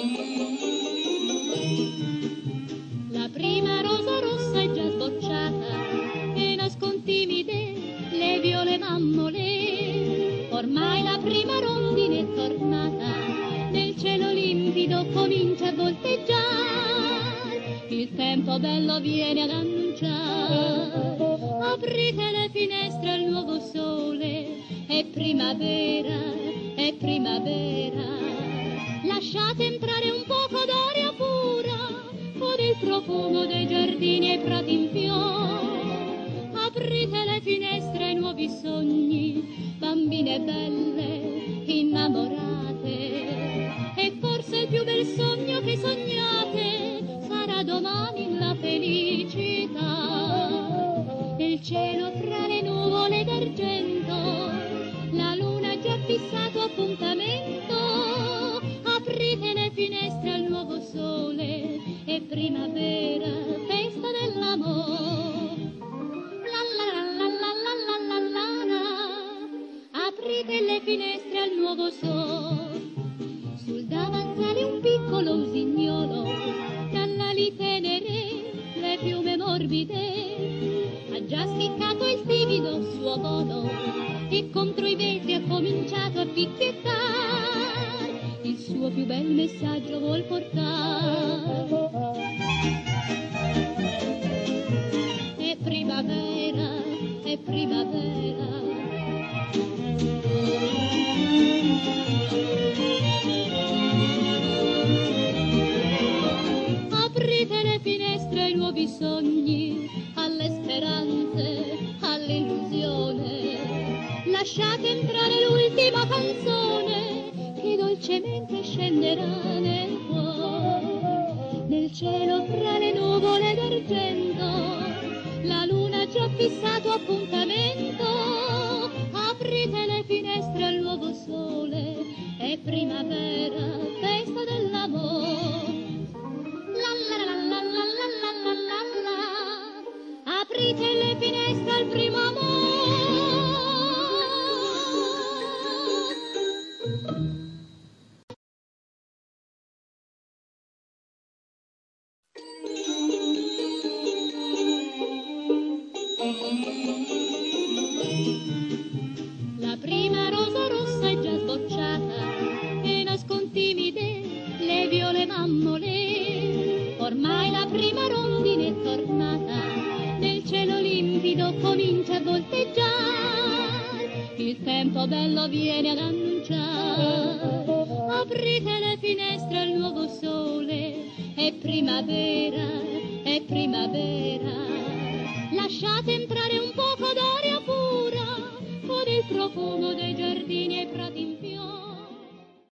La prima rosa rossa è già sbocciata e nascon timide le viole mammole. Ormai la prima rondine è tornata, nel cielo limpido comincia a volteggiare. Il tempo bello viene ad annunciare. Aprite le finestre al nuovo sole, è primavera, è primavera. Lasciate entrare un poco d'aria pura, con il profumo dei giardini e prati in fiore. Aprite le finestre ai nuovi sogni, bambine belle, innamorate. E forse il più bel sogno che sognate sarà domani la felicità. Nel cielo fra le nuvole d'argento, la luna ha già fissato appuntamento. Aprite le finestre al nuovo sole, è primavera, festa dell'amore. La la la la la la la la la. Aprite le finestre al nuovo sole. Sul davanzale un piccolo usignolo, dall'ali tenere le piume morbide, ha già spiccato il timido suo volo e contro i vetri ha cominciato a picchiettare. Il suo più bel messaggio vuol portare. È primavera, è primavera. Aprite le finestre ai nuovi sogni, alle speranze, all'illusione. Lasciate entrare l'ultima canzone che dolcemente scenderà nel cuore. Nel cielo fra le nuvole d'argento, la luna ha già fissato appuntamento. Aprite le finestre al nuovo sole, è primavera, festa dell'amore. La la la la la la la la la la. Aprite le finestre al primo amore. La prima rosa rossa è già sbocciata e nascon timide le viole mammole. Ormai la prima rondine è tornata, nel cielo limpido comincia a volteggiare. Il tempo bello viene ad annunciare. Aprite le finestre al nuovo sole, è primavera, è primavera. Lasciate entrare un